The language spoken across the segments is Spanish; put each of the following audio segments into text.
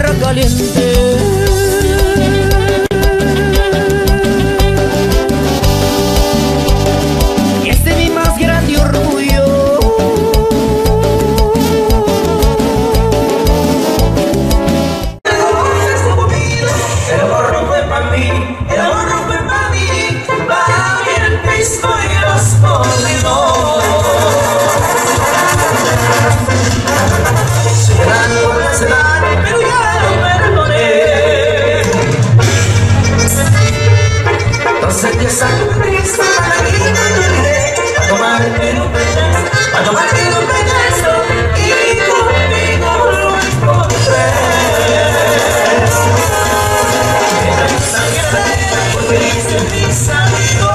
tierra caliente. Y este es mi más grande orgullo. El amor no fue para mí, el amor no fue para mí. Va bien el pisco y los corridos. Se dan, pero ya lo perdoné. Entonces empieza tu triste para mí, a tomarte un pedazo, a tomarte un pedazo, y conmigo lo encontré. Por felices mis amigos.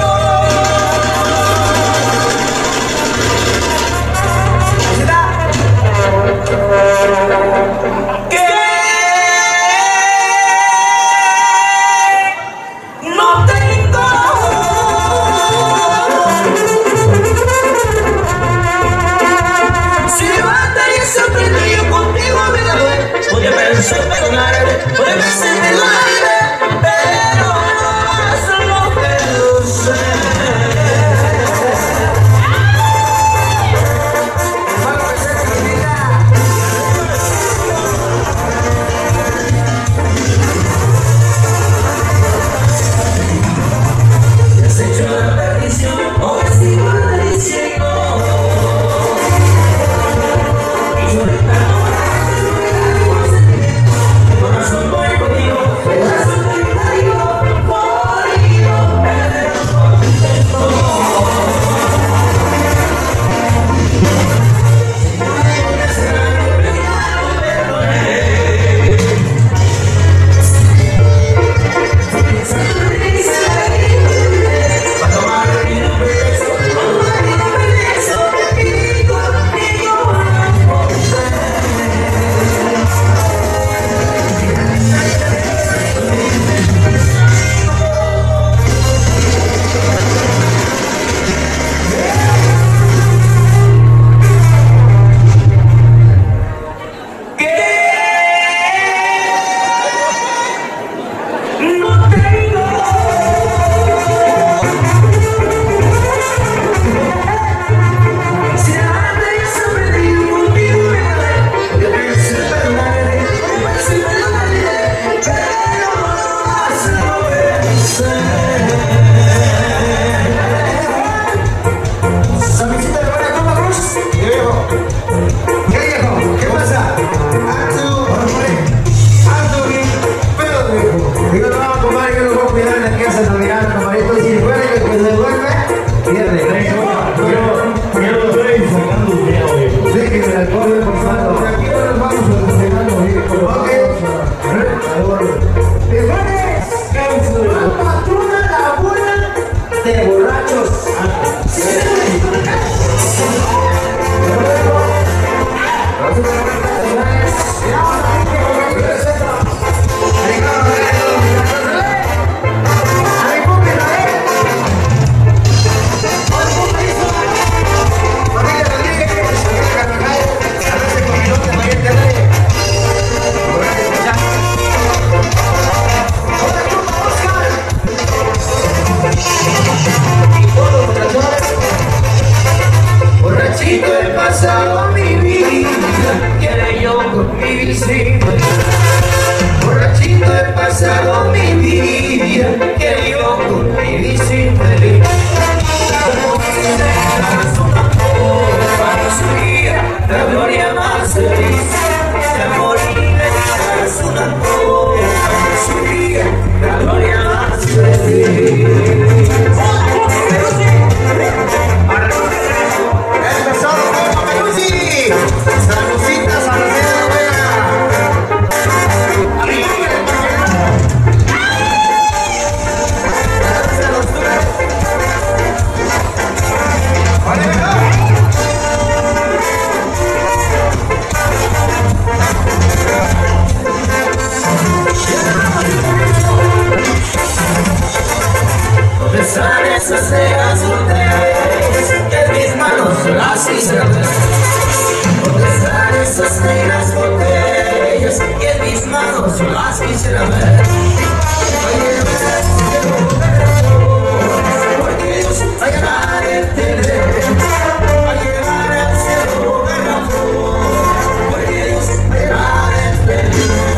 si más quisiera ver. Porque Dios va a ganar el tener, va a llegar al cielo de la flor, porque Dios va a ganar el tener.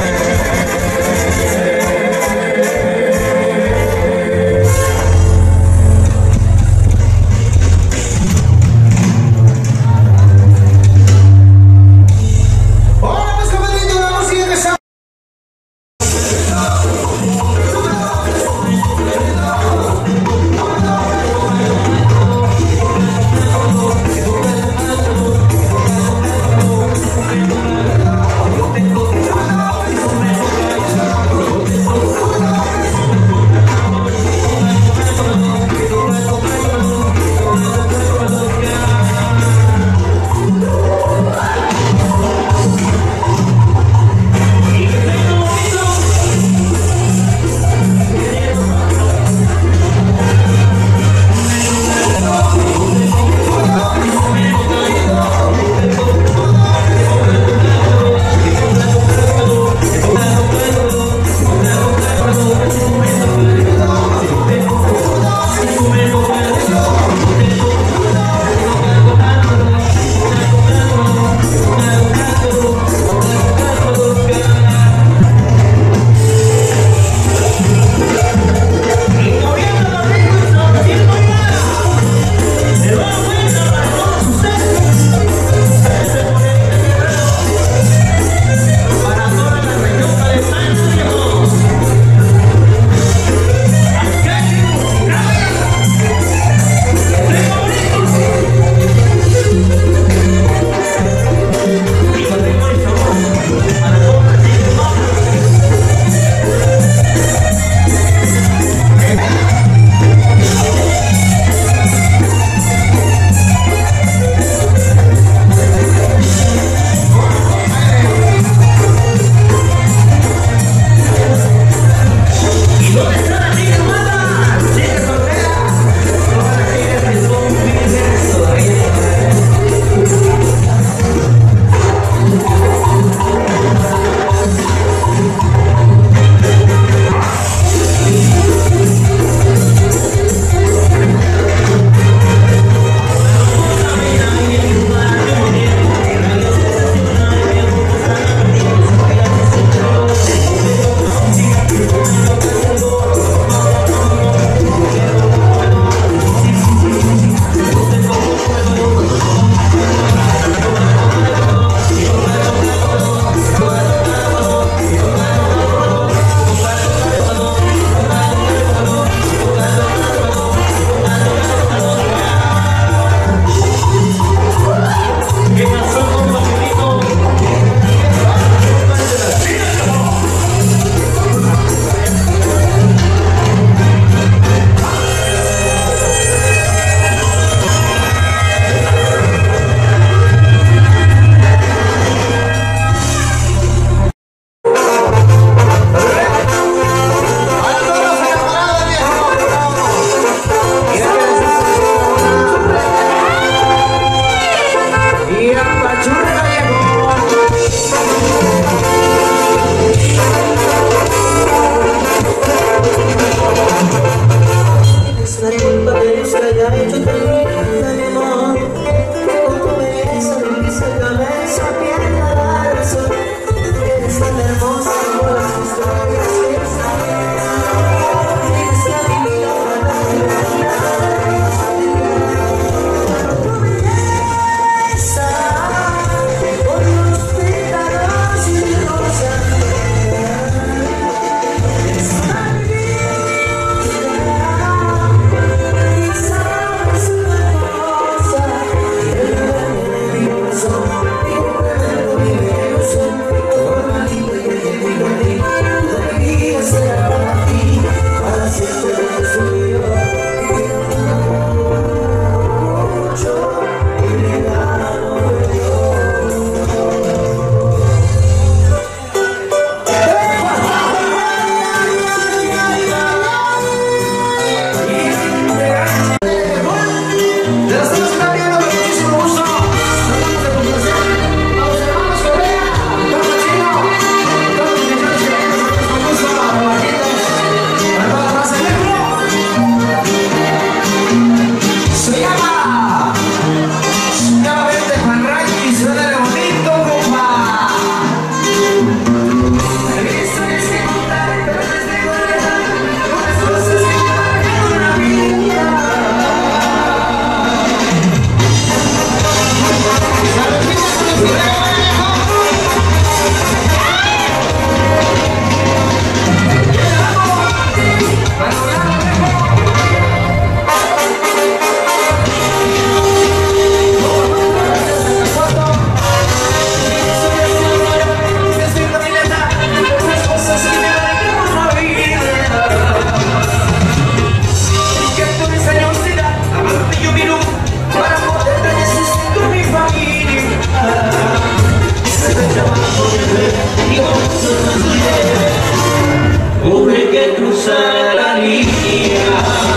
Tuve que cruzar la línea.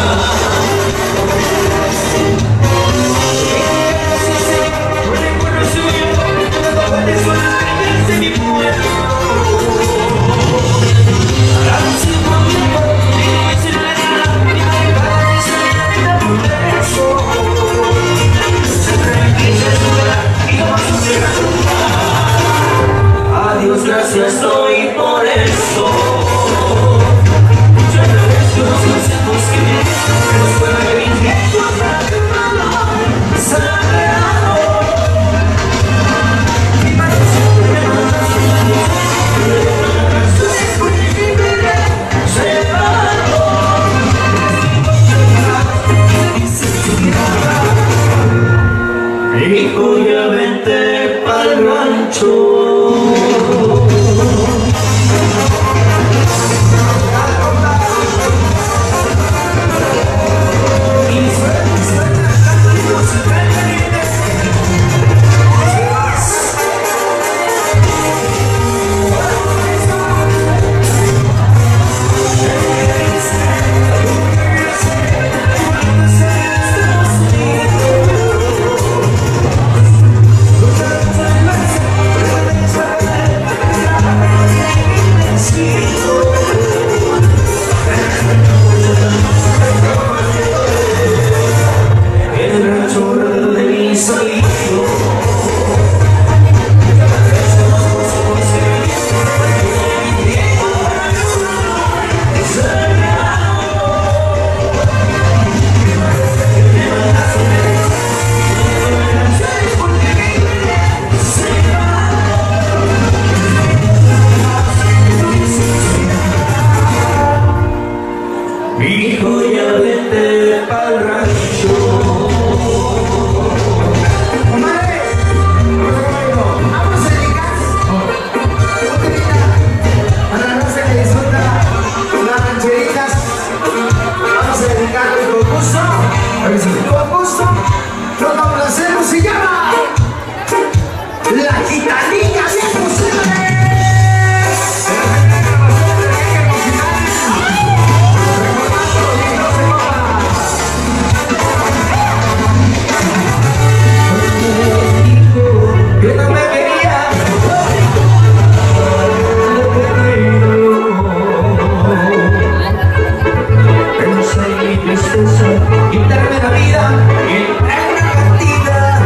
Adiós, gracias hoy por eso. Yo agradezco los consejos que me dieron, los fueron de mis viejos sagrado. Mi madre siempre me mandó después de mi vida separado. Hijo, ya vente pa'l rancho. Hijo, ya vete pa'l rancho. Comadre, vamos a dedicar a la raza que disfruta las rancheritas. Vamos a dedicarle con gusto, con gusto. Lo vamos a hacer, se llama La Gitanilla bien posible. Quitarme la vida en una cantidad.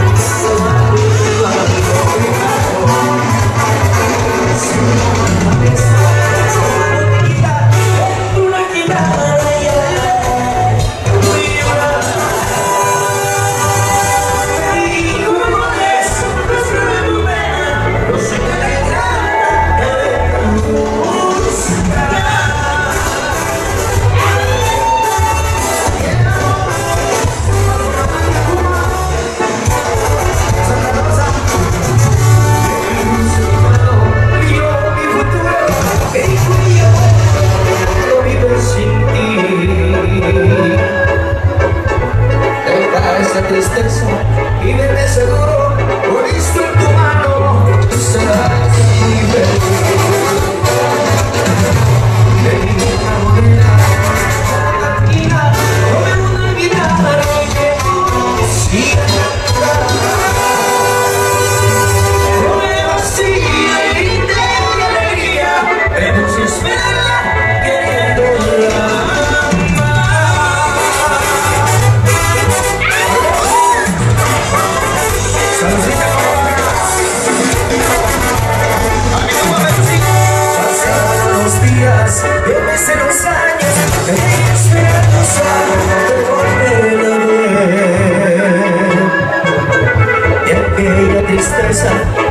Tristeza y vete seguro, con esto en tu mano serás libre. De ninguna manera, tranquila, no me voy a olvidar que siempre no me vacía y te doy alegría, pero si espera queriéndola. Desde los años venía esperando saber volver a ver. Y aquella tristeza